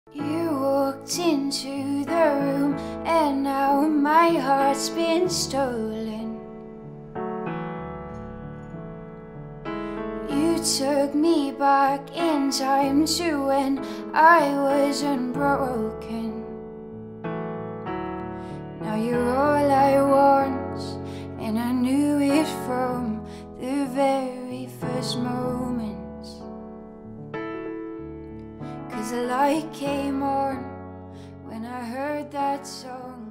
You walked into the room and now my heart's been stolen. You took me back in time to when I was unbroken. Now you're all I want, and I knew it from the very first moment. 'Cause the light came on when I heard that song.